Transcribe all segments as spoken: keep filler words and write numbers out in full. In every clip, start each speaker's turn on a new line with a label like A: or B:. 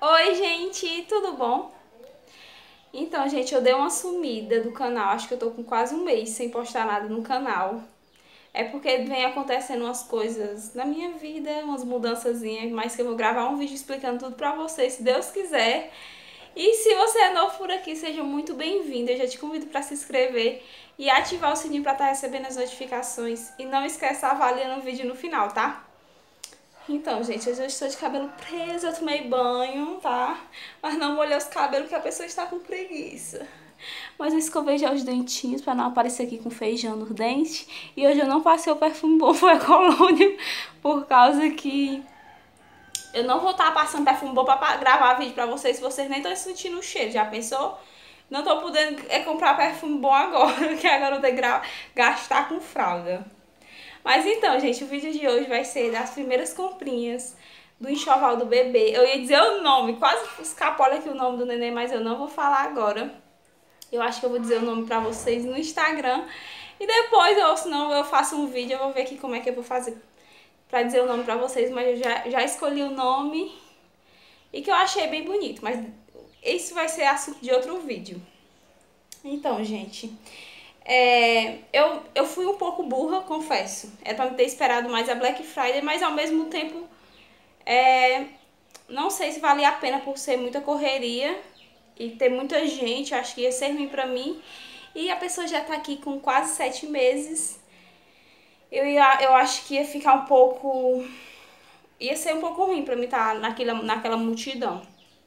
A: Oi, gente, tudo bom? Então, gente, eu dei uma sumida do canal. Acho que eu tô com quase um mês sem postar nada no canal. É porque vem acontecendo umas coisas na minha vida, umas mudançazinhas, mas que eu vou gravar um vídeo explicando tudo pra vocês, se Deus quiser. E se você é novo por aqui, seja muito bem-vindo. Eu já te convido para se inscrever e ativar o sininho para estar recebendo as notificações. E não esqueça avaliando o vídeo no final, tá? Então, gente, eu já estou de cabelo preso, eu tomei banho, tá? Mas não molhei os cabelos porque a pessoa está com preguiça. Mas eu escovei já os dentinhos pra não aparecer aqui com feijão nos dentes. E hoje eu não passei o perfume bom, foi a colônia, por causa que eu não vou estar passando perfume bom pra gravar vídeo pra vocês se vocês nem estão sentindo o cheiro. Já pensou? Não tô podendo é, comprar perfume bom agora, que agora eu tenho que gastar com fralda. Mas então, gente, o vídeo de hoje vai ser das primeiras comprinhas do enxoval do bebê. Eu ia dizer o nome, quase escapou aqui o nome do neném, mas eu não vou falar agora. Eu acho que eu vou dizer o nome pra vocês no Instagram. E depois, ou senão eu faço um vídeo, eu vou ver aqui como é que eu vou fazer pra dizer o nome pra vocês. Mas eu já, já escolhi o nome e que eu achei bem bonito. Mas isso vai ser assunto de outro vídeo. Então, gente... É, eu, eu fui um pouco burra, confesso. Era pra me ter esperado mais a Black Friday, mas ao mesmo tempo, é, não sei se valia a pena por ser muita correria e ter muita gente. Eu acho que ia ser ruim pra mim. E a pessoa já tá aqui com quase sete meses. Eu, ia, eu acho que ia ficar um pouco... Ia ser um pouco ruim pra mim estar naquela, naquela multidão.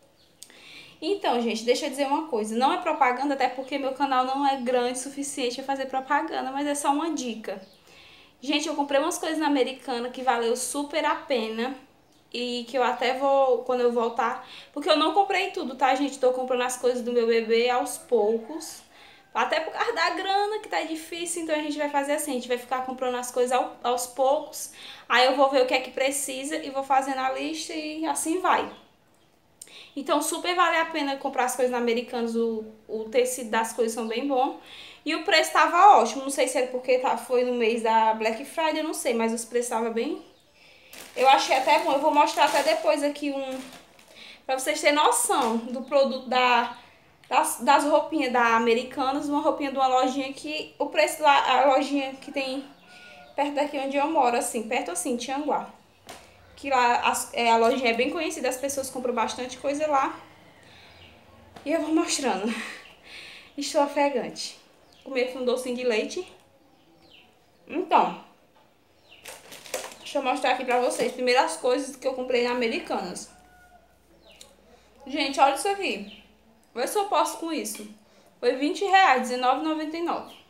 A: Então, gente, deixa eu dizer uma coisa. Não é propaganda, até porque meu canal não é grande o suficiente para fazer propaganda, mas é só uma dica. Gente, eu comprei umas coisas na Americana que valeu super a pena e que eu até vou, quando eu voltar, porque eu não comprei tudo, tá, gente? Tô comprando as coisas do meu bebê aos poucos, até por causa da grana que tá difícil, então a gente vai fazer assim, a gente vai ficar comprando as coisas aos poucos, aí eu vou ver o que é que precisa e vou fazendo a lista e assim vai. Então, super vale a pena comprar as coisas na Americanas, o, o tecido das coisas são bem bom. E o preço estava ótimo, não sei se era porque tá, foi no mês da Black Friday, eu não sei, mas os preços estavam bem... Eu achei até bom, eu vou mostrar até depois aqui um... Pra vocês terem noção do produto da, das, das roupinhas da Americanas, uma roupinha de uma lojinha que... O preço lá, a lojinha que tem perto daqui onde eu moro, assim, perto assim, Tianguá. Que lá a, é, a lojinha é bem conhecida, as pessoas compram bastante coisa lá. E eu vou mostrando. Estou ofegante. Comi aqui um docinho de leite. Então, deixa eu mostrar aqui pra vocês. Primeiro as coisas que eu comprei na Americanas. Gente, olha isso aqui. Vê se eu posso com isso. Foi vinte reais, dezenove reais e noventa e nove centavos.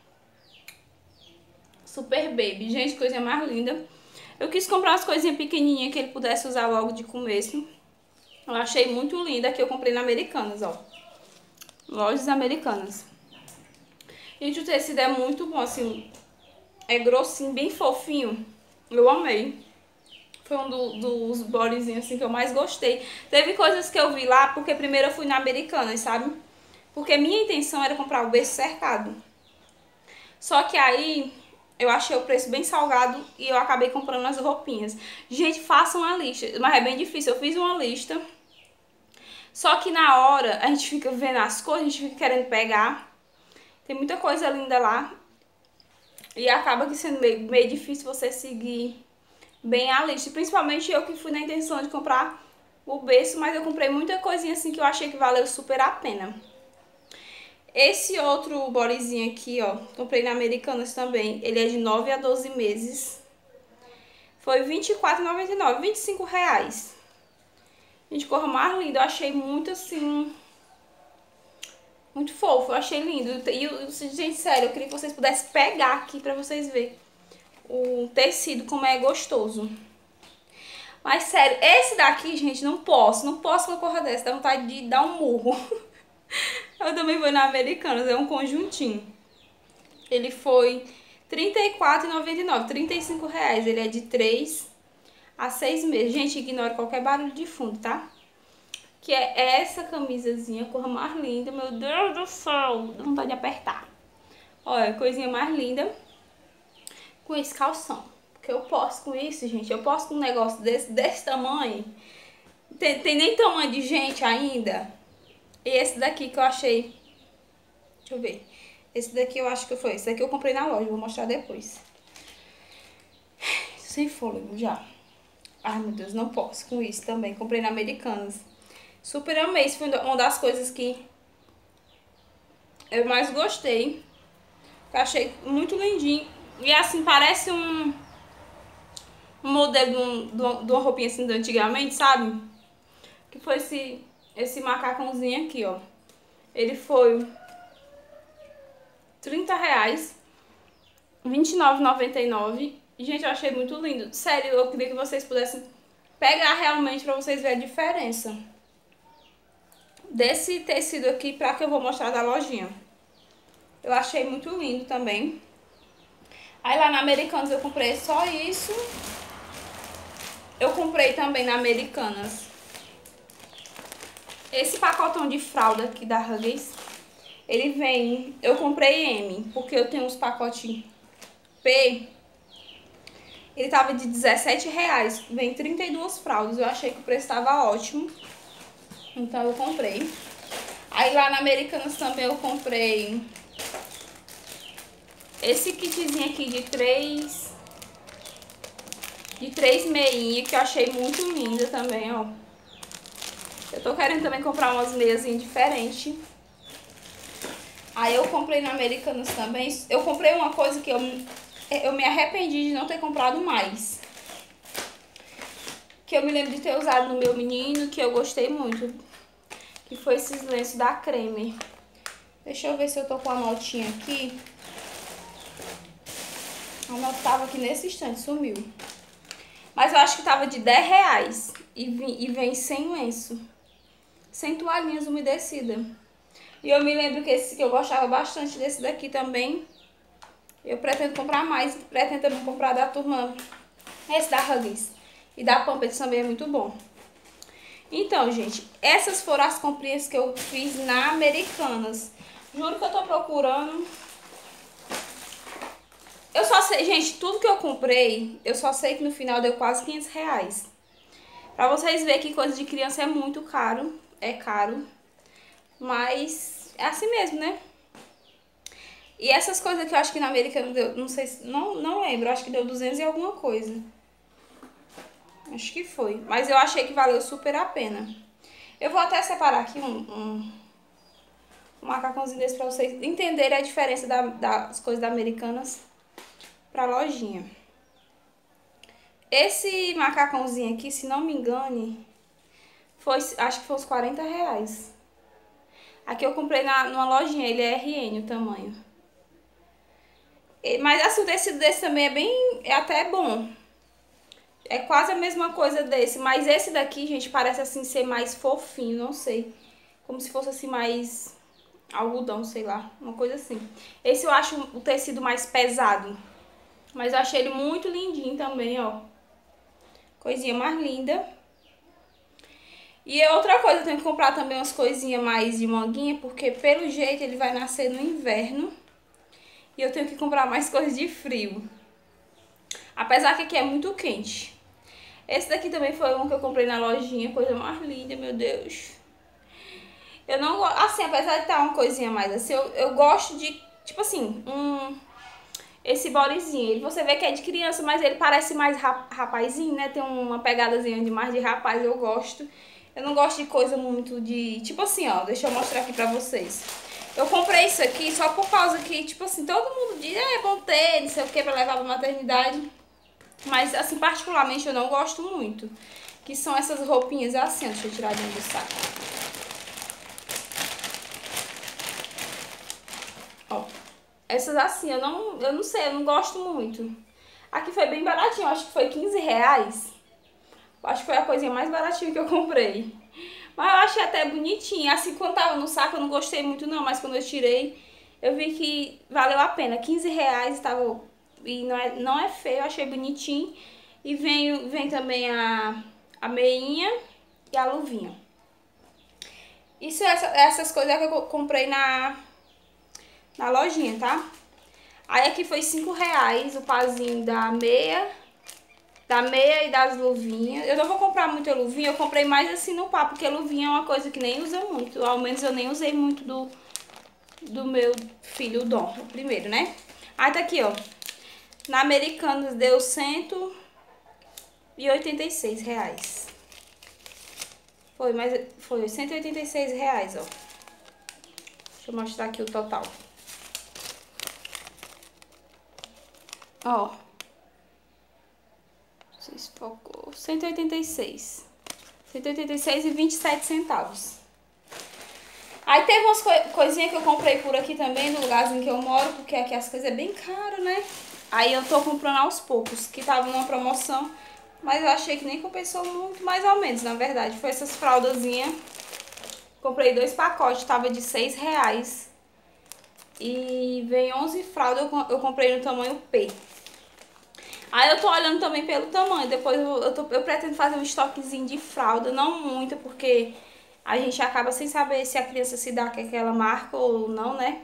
A: Super Baby. Gente, coisa mais linda. Eu quis comprar umas coisinhas pequenininhas que ele pudesse usar logo de começo. Eu achei muito linda. Aqui eu comprei na Americanas, ó. Lojas Americanas. Gente, o tecido é muito bom, assim, é grossinho, bem fofinho. Eu amei. Foi um do, dos bodyzinhos, assim, que eu mais gostei. Teve coisas que eu vi lá, porque primeiro eu fui na Americanas, sabe? Porque minha intenção era comprar o berço cercado. Só que aí, eu achei o preço bem salgado e eu acabei comprando as roupinhas. Gente, façam uma lista, mas é bem difícil. Eu fiz uma lista, só que na hora a gente fica vendo as coisas, a gente fica querendo pegar. Tem muita coisa linda lá. E acaba que sendo meio, meio difícil você seguir bem a lista. Principalmente eu que fui na intenção de comprar o berço, mas eu comprei muita coisinha assim que eu achei que valeu super a pena. Esse outro bodyzinho aqui, ó, comprei na Americanas também. Ele é de nove a doze meses. Foi vinte e quatro reais e noventa e nove centavos, vinte e cinco reais. Gente, cor mais linda. Eu achei muito assim... Muito fofo, eu achei lindo. E, gente, sério, eu queria que vocês pudessem pegar aqui pra vocês verem o tecido, como é gostoso. Mas, sério, esse daqui, gente, não posso. Não posso uma cor dessa, dá vontade de dar um murro. Eu também vou na Americanas, é um conjuntinho. Ele foi trinta e quatro reais e noventa e nove centavos, trinta e cinco reais. Ele é de três a seis meses. Gente, ignora qualquer barulho de fundo, tá? Que é essa camisazinha, cor mais linda. Meu Deus do céu, dá vontade de apertar. Olha, coisinha mais linda. Com esse calção. Porque eu posso com isso, gente. Eu posso com um negócio desse, desse tamanho. Tem, tem nem tamanho de gente ainda. E esse daqui que eu achei... Deixa eu ver. Esse daqui eu acho que foi. Esse daqui eu comprei na loja, vou mostrar depois. Sem fôlego já. Ai, meu Deus, não posso com isso também. Comprei na Americanas. Super amei. Isso foi uma das coisas que eu mais gostei. Eu achei muito lindinho. E assim, parece um, um modelo de, um, de uma roupinha assim de antigamente, sabe? Que foi esse, esse macacãozinho aqui, ó. Ele foi trinta reais. vinte e nove reais e noventa e nove centavos. Gente, eu achei muito lindo. Sério, eu queria que vocês pudessem pegar realmente pra vocês verem a diferença desse tecido aqui pra que eu vou mostrar da lojinha. Eu achei muito lindo também. Aí lá na Americanas eu comprei só isso. Eu comprei também na Americanas esse pacotão de fralda aqui da Huggies. Ele vem... Eu comprei M, porque eu tenho uns pacotinhos P. Ele tava de dezessete reais. Vem trinta e duas fraldas. Eu achei que o preço tava ótimo. Então eu comprei. Aí lá na Americanas também eu comprei esse kitzinho aqui de três... De três meinhas, que eu achei muito linda também, ó. Eu tô querendo também comprar umas meias diferentes. Aí eu comprei na Americanas também. Eu comprei uma coisa que eu, eu me arrependi de não ter comprado mais. Que eu me lembro de ter usado no meu menino, que eu gostei muito. Que foi esses lenços da Creme. Deixa eu ver se eu tô com a notinha aqui. A nota tava aqui nesse instante, sumiu. Mas eu acho que tava de dez reais. E, vem, e vem sem lenço. Sem toalhinhas umedecidas. E eu me lembro que esse que eu gostava bastante desse daqui também. Eu pretendo comprar mais. Pretendo também comprar da turma. Esse da Huggies. E da Pampers também é muito bom. Então, gente, essas foram as comprinhas que eu fiz na Americanas. Juro que eu tô procurando. Eu só sei, gente, tudo que eu comprei, eu só sei que no final deu quase quinhentos reais. Pra vocês verem que coisa de criança é muito caro. É caro. Mas é assim mesmo, né? E essas coisas que eu acho que na Americanas deu, não sei, não, não lembro, acho que deu duzentos e alguma coisa. Acho que foi. Mas eu achei que valeu super a pena. Eu vou até separar aqui um, um, um macacãozinho desse pra vocês entenderem a diferença da, das coisas da Americanas pra lojinha. Esse macacãozinho aqui, se não me engane, foi, acho que foi uns quarenta reais. Aqui eu comprei na, numa lojinha, ele é R N o tamanho. Mas assim, o tecido desse também é bem, é até bom. É quase a mesma coisa desse, mas esse daqui, gente, parece assim ser mais fofinho, não sei. Como se fosse assim mais algodão, sei lá, uma coisa assim. Esse eu acho o tecido mais pesado, mas eu achei ele muito lindinho também, ó. Coisinha mais linda. E outra coisa, eu tenho que comprar também umas coisinhas mais de manguinha, porque pelo jeito ele vai nascer no inverno. E eu tenho que comprar mais coisas de frio. Apesar que aqui é muito quente. Esse daqui também foi um que eu comprei na lojinha, coisa mais linda, meu Deus. Eu não gosto, assim, apesar de estar uma coisinha mais assim, eu, eu gosto de, tipo assim, um... Esse bodyzinho, você vê que é de criança, mas ele parece mais rapazinho, né? Tem uma pegadazinha de mais de rapaz, eu gosto. Eu não gosto de coisa muito de... Tipo assim, ó, deixa eu mostrar aqui pra vocês. Eu comprei isso aqui só por causa que, tipo assim, todo mundo diz, ah, é bom ter, não sei o que, pra levar pra maternidade. Mas, assim, particularmente eu não gosto muito. Que são essas roupinhas assim, ó, deixa eu tirar dentro do saco. Ó, essas assim, eu não, eu não sei, eu não gosto muito. Aqui foi bem baratinho, acho que foi quinze reais. Acho que foi a coisinha mais baratinha que eu comprei. Mas eu achei até bonitinho. Assim, quando tava no saco eu não gostei muito não, mas quando eu tirei, eu vi que valeu a pena. quinze reais tava, e não é, não é feio, eu achei bonitinho. E vem, vem também a, a meinha e a luvinha. Isso, essa, essas coisas que eu comprei na, na lojinha, tá? Aí aqui foi cinco reais o pazinho da meia, da meia e das luvinhas. Eu não vou comprar muita luvinha, eu comprei mais assim no pá, porque luvinha é uma coisa que nem usa muito. Ao menos eu nem usei muito do, do meu filho, o Dom, o primeiro, né? Aí tá aqui, ó. Na Americanas deu cento e oitenta e seis reais. Foi, mas foi cento e oitenta e seis reais, ó. Deixa eu mostrar aqui o total. Ó. Não sei se focou. cento e oitenta e seis. cento e oitenta e seis e vinte e sete centavos. Aí teve umas co coisinhas que eu comprei por aqui também, no lugarzinho que eu moro, porque aqui as coisas é bem caro, né? Aí eu tô comprando aos poucos, que tava numa promoção, mas eu achei que nem compensou muito, mais ou menos, na verdade. Foi essas fraldazinhas. Comprei dois pacotes, tava de seis reais. E vem onze fraldas, eu comprei no tamanho P. Aí eu tô olhando também pelo tamanho, depois eu, eu, tô, eu pretendo fazer um estoquezinho de fralda, não muito, porque a gente acaba sem saber se a criança se dá com aquela marca ou não, né?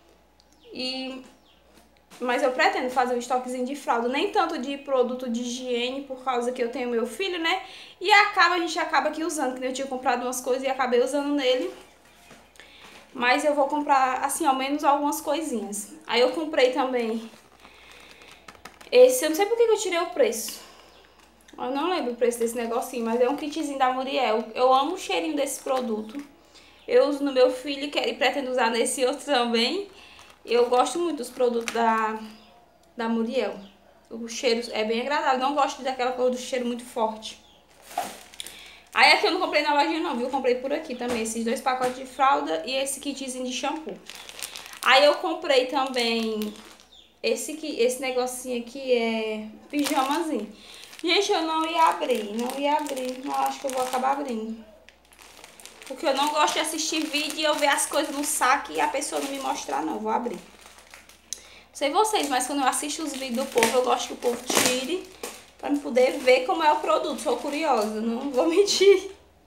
A: E... Mas eu pretendo fazer um estoquezinho de fralda, nem tanto de produto de higiene, por causa que eu tenho meu filho, né? E acaba, a gente acaba aqui usando, que eu tinha comprado umas coisas e acabei usando nele. Mas eu vou comprar, assim, ao menos algumas coisinhas. Aí eu comprei também esse, eu não sei por que eu tirei o preço. Eu não lembro o preço desse negocinho, mas é um kitzinho da Muriel. Eu amo o cheirinho desse produto. Eu uso no meu filho e pretendo usar nesse outro também. Eu gosto muito dos produtos da, da Muriel. O cheiro é bem agradável. Não gosto daquela cor do cheiro muito forte. Aí aqui eu não comprei na lojinha não, viu? Eu comprei por aqui também. Esses dois pacotes de fralda e esse kitzinho de shampoo. Aí eu comprei também esse, aqui, esse negocinho aqui, é pijamazinho. Gente, eu não ia abrir. Não ia abrir. Não acho que eu vou acabar abrindo. Porque eu não gosto de assistir vídeo e eu ver as coisas no saco e a pessoa não me mostrar, não. Eu vou abrir. Não sei vocês, mas quando eu assisto os vídeos do povo, eu gosto que o povo tire pra me poder ver como é o produto. Sou curiosa, não vou mentir.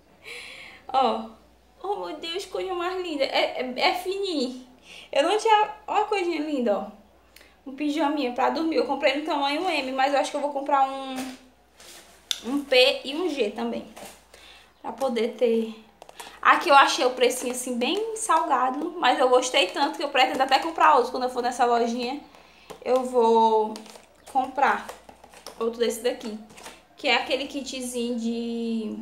A: Ó. Oh, meu Deus, coisa mais linda. É, é, é fininho. Eu não tinha... Olha a coisinha linda, ó. Um pijaminha pra dormir. Eu comprei no tamanho M, mas eu acho que eu vou comprar um... Um P e um G também. Pra poder ter... Aqui eu achei o precinho assim bem salgado, mas eu gostei tanto que eu pretendo até comprar outro. Quando eu for nessa lojinha, eu vou comprar outro desse daqui. Que é aquele kitzinho de...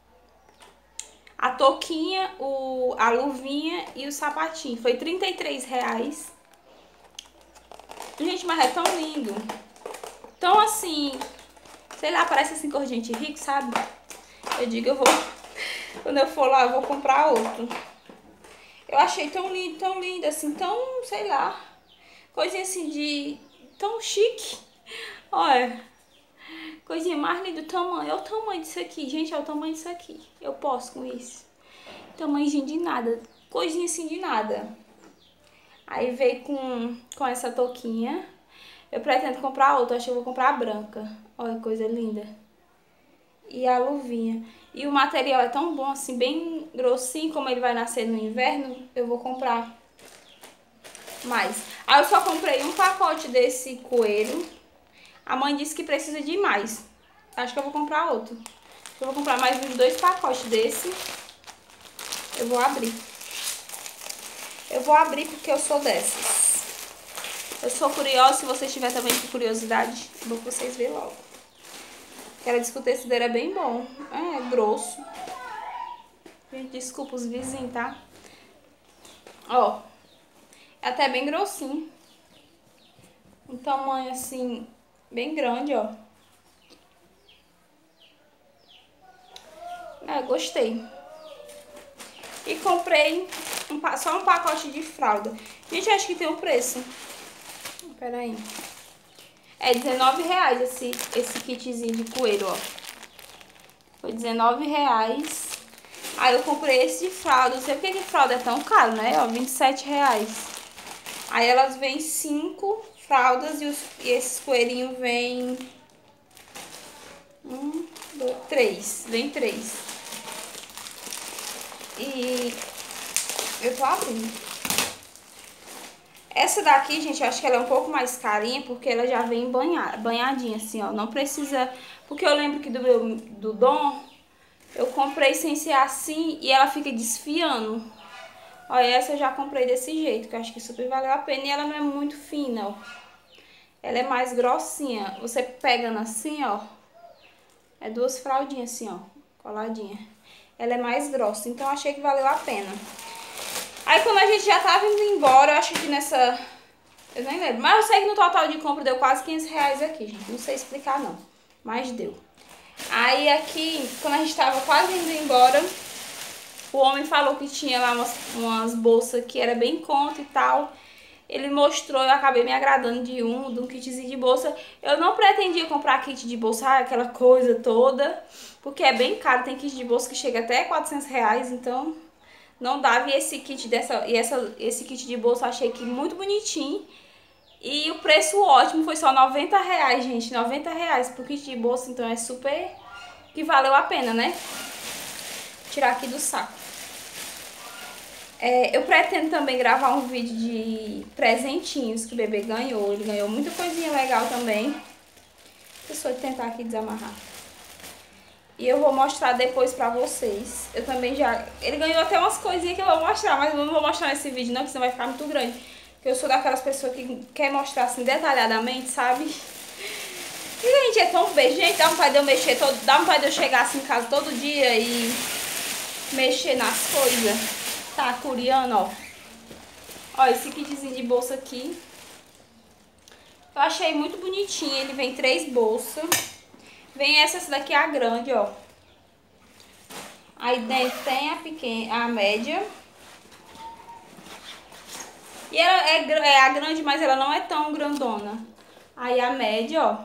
A: A touquinha, o... a luvinha e o sapatinho. Foi trinta e três reais. Gente, mas é tão lindo. Tão assim... Sei lá, parece assim cor de gente rico, sabe? Eu digo, eu vou... Quando eu for lá, eu vou comprar outro. Eu achei tão lindo, tão lindo, assim, tão, sei lá. Coisinha assim de... Tão chique. Olha. Coisinha mais linda, o tamanho. Olha o tamanho disso aqui, gente, olha o tamanho disso aqui. Eu posso com isso. Tamanhozinho de nada. Coisinha assim de nada. Aí veio com, com essa touquinha. Eu pretendo comprar outra, acho que eu vou comprar a branca. Olha que coisa linda. E a luvinha. E o material é tão bom, assim, bem grossinho, como ele vai nascer no inverno, eu vou comprar mais. Aí eu só comprei um pacote desse coelho. A mãe disse que precisa de mais. Acho que eu vou comprar outro. Eu vou comprar mais uns dois pacotes desse. Eu vou abrir. Eu vou abrir porque eu sou dessas. Eu sou curiosa, se vocês tiverem também com curiosidade, vou que vocês verem logo. Ela disse que o tecido dele é bem bom. É, grosso. Gente, desculpa os vizinhos, tá? Ó. É até bem grossinho. Um tamanho assim, bem grande, ó. É, gostei. E comprei um, só um pacote de fralda. Gente, acho que tem um preço. Pera aí. É dezenove reais esse, esse kitzinho de coelho, ó. Foi dezenove reais. Aí eu comprei esse de fralda. Não sei porque que fralda é tão caro, né? Ó, vinte e sete reais. Aí elas vêm cinco fraldas e, os, e esses coelhinhos vêm... Um, dois, três. Vem três. E eu tô abrindo. Essa daqui, gente, eu acho que ela é um pouco mais carinha, porque ela já vem banhada, banhadinha, assim, ó. Não precisa Porque eu lembro que do meu do Dom, eu comprei sem ser assim e ela fica desfiando. Olha, essa eu já comprei desse jeito, que eu acho que super valeu a pena. E ela não é muito fina, ó. Ela é mais grossinha. Você pegando assim, ó. É duas fraldinhas assim, ó. Coladinha. Ela é mais grossa, então eu achei que valeu a pena. Aí quando a gente já tava indo embora, eu acho que nessa... Eu nem lembro. Mas eu sei que no total de compra deu quase quinhentos reais aqui, gente. Não sei explicar, não. Mas deu. Aí aqui, quando a gente tava quase indo embora, o homem falou que tinha lá umas, umas bolsas que era bem em conta e tal. Ele mostrou, eu acabei me agradando de um, de um kitzinho de bolsa. Eu não pretendia comprar kit de bolsa, ah, aquela coisa toda, porque é bem caro. Tem kit de bolsa que chega até quatrocentos reais, então não dava. E esse kit, dessa, e essa, esse kit de bolsa eu achei que muito bonitinho. E o preço ótimo, foi só noventa reais, gente. noventa reais pro kit de bolsa, então é super que valeu a pena, né? Vou tirar aqui do saco. É, eu pretendo também gravar um vídeo de presentinhos que o bebê ganhou. Ele ganhou muita coisinha legal também. Deixa eu tentar aqui desamarrar. E eu vou mostrar depois pra vocês. Eu também já... Ele ganhou até umas coisinhas que eu vou mostrar, mas eu não vou mostrar nesse vídeo não, porque senão vai ficar muito grande. Porque eu sou daquelas pessoas que quer mostrar assim detalhadamente, sabe? E, gente, é tão beijo. Gente, dá vontade de eu mexer, todo... dá vontade de eu chegar assim em casa todo dia e mexer nas coisas. Tá, curiando, ó. Ó, esse kitzinho de bolsa aqui. Eu achei muito bonitinho. Ele vem três bolsas. Vem essa, essa daqui é a grande, ó. Aí dentro tem a pequena, a média. E ela é, é a grande, mas ela não é tão grandona. Aí a média, ó.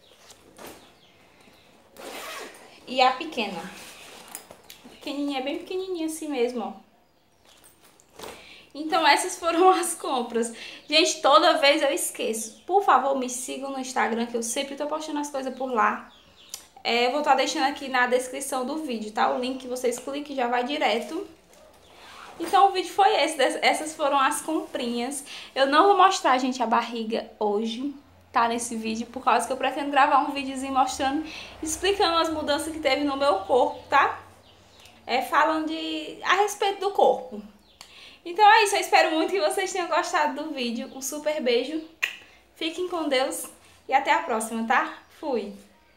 A: E a pequena. A pequenininha, é bem pequenininha assim mesmo, ó. Então essas foram as compras. Gente, toda vez eu esqueço. Por favor, me sigam no Instagram, que eu sempre tô postando as coisas por lá. É, eu vou estar deixando aqui na descrição do vídeo, tá? O link que vocês cliquem já vai direto. Então o vídeo foi esse. Essas foram as comprinhas. Eu não vou mostrar, gente, a barriga hoje, tá? Nesse vídeo, por causa que eu pretendo gravar um videozinho mostrando, explicando as mudanças que teve no meu corpo, tá? É, falando de, a respeito do corpo. Então é isso, eu espero muito que vocês tenham gostado do vídeo. Um super beijo, fiquem com Deus e até a próxima, tá? Fui!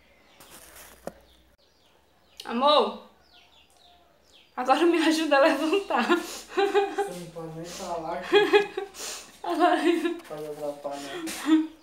A: Amor, agora me ajuda a levantar.
B: Você não pode nem falar que...
A: Agora...
B: Pode atrapalhar.